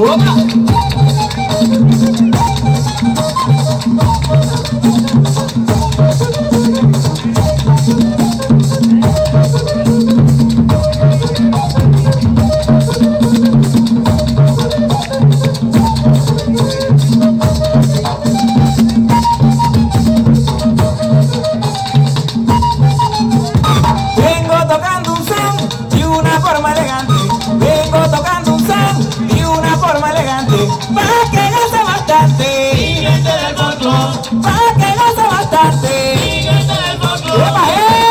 Pa' que goce bastante, Gigante del folclor, pa' que goce bastante. gigante del folclor. ¡Epa,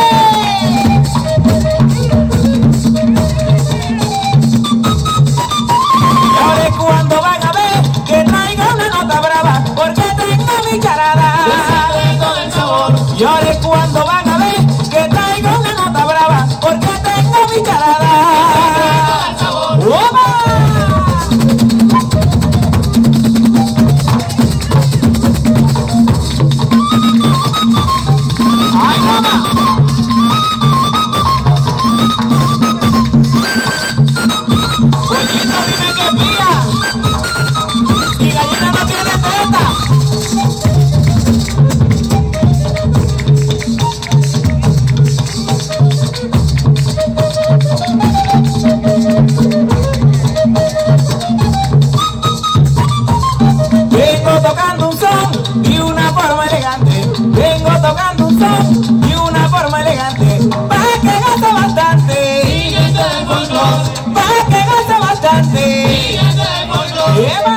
Y ahora es cuando van a ver que traiga una nota brava, porque tengo mi charada. Tengo del sabor, Y ahora es cuando van a ver que traiga una nota brava, porque tengo mi charada. del sabor. ¡Opa! ¡Ay, mamá! Pollito, dime que pía. Y gallina no tiene teta. Vengo tocando un son y una forma elegante. Vengo tocando un son y una forma elegante. Pa' que goce bastante. Gigante del folclor, Pa' que goce bastante. gigante del folclor. ¡Eva!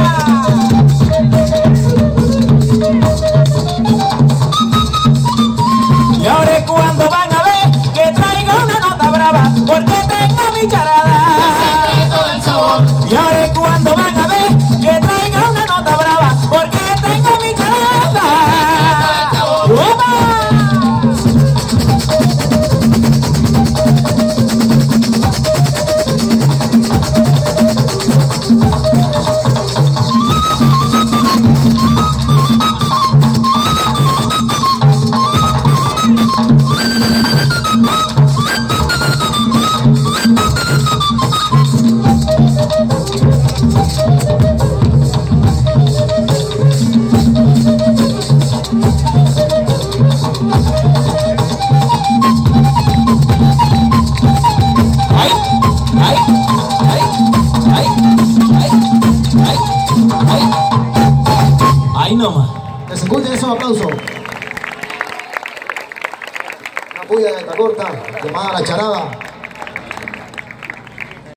Y ahora es cuando van a ver que traigo una nota brava, porque tengo mi charada. Tengo del sabor, Y ahora es cuando van a ver que traigo una nota brava, porque tengo mi charada. ¡Opa! ¡Ay! ¡Ay! ¡Ay! ¡Ay! ¡Ay! ¡Ay! ¡Ay! ¡Ay, no más! Que se escuchen esos aplausos. Una puya de esta corta, llamada La Charada.